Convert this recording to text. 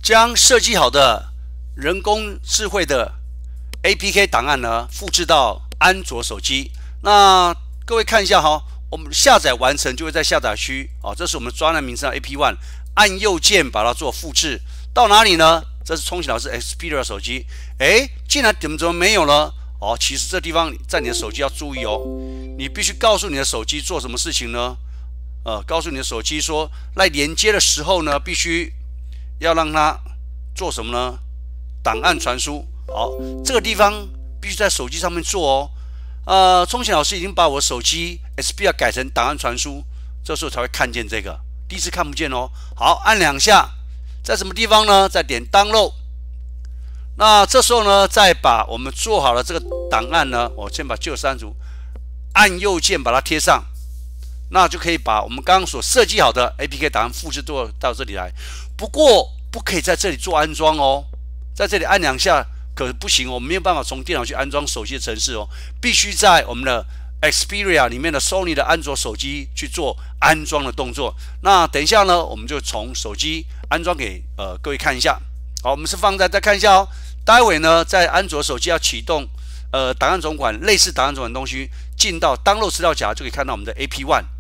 将设计好的人工智慧的 APK 档案呢复制到安卓手机。那各位看一下哈，我们下载完成就会在下载区哦，这是我们专栏名称 AP1， 按右键把它做复制到哪里呢？这是聪启老师 Xperia 手机，竟然怎么没有呢？哦，其实这地方在你的手机要注意哦，你必须告诉你的手机做什么事情呢？告诉你的手机说，来连接的时候呢，必须要让它做什么呢？档案传输。好，这个地方必须在手机上面做哦。聪启老师已经把我手机 Xperia 改成档案传输，这时候才会看见这个，第一次看不见哦。好，按2下，在什么地方呢？再点 Download。那这时候呢，再把我们做好了这个档案呢，我先把旧删除，按右键把它贴上。那就可以把我们刚刚所设计好的 APK 档案复制到这里来。不过不可以在这里做安装哦，在这里按2下可不行哦，我们没有办法从电脑去安装手机的程式哦，必须在我们的 Xperia 里面的 Sony 的安卓手机去做安装的动作。那等一下呢，我们就从手机安装给各位看一下。好，我们是放在再看一下哦。待会呢，在安卓手机要启动档案总管类似档案总管的东西，进到 Download 资料夹就可以看到我们的 AP1。